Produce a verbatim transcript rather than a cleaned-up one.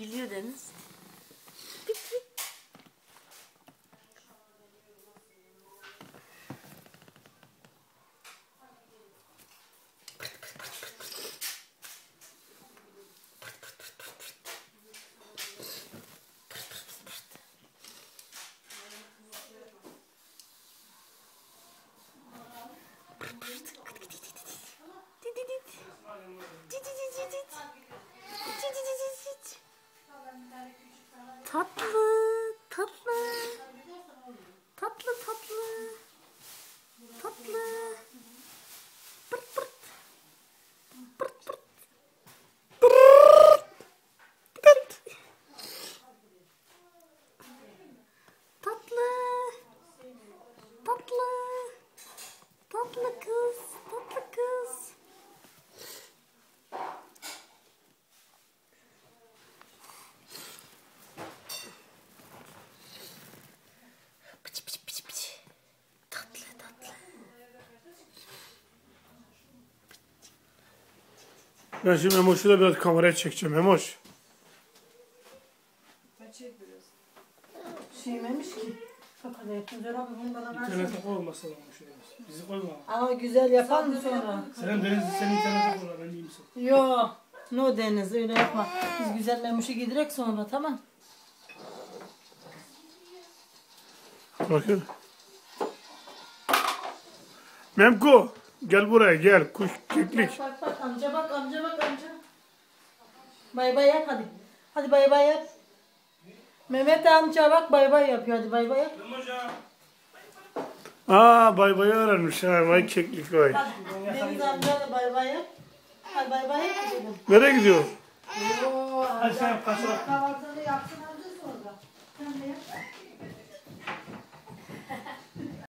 Gülüyor Deniz. Bit bit. Tatlı, tatlı, tatlı, tatlı, tatlı, pırt pırt, pırt pırt, pırt, tatlı, tatlı, tatlı kız, tatlı kız. Pıç pıç pıç pıç. Tatlı tatlı. Ben şimdi Memoş'u da biraz kameraya çekeceğim. Memoş. Çek biraz. Şeymemiş ki. Bak hadi yapın. Zor abi bunu bana versene. İnternete koyulmasın Memoş'u. Bizi koyma. Ama güzel yapar mı sonra? Senin Deniz, senin internete koyma. Ben diyeyim sana. Yo. No Deniz öyle yapma. Biz güzel Memuş'u gidirek sonra tamam. Bakın. Memko. Gel buraya gel. Kuş keklik. Bak bak amca bak amca bak amca. Bay bay yap hadi. Hadi bay bay yap. Mehmet amca bak bay bay yapıyor hadi bay bay yap. Aa bay bay öğrenmiş ha. Vay keklik vay. Hadi Deniz amca da bay bay yap. Hadi bay bay yap gidelim. Nereye gidiyor? Oo, Hadi sen yap, kaçırak. kahvaltını yapsın amca sonra. Sen de yap.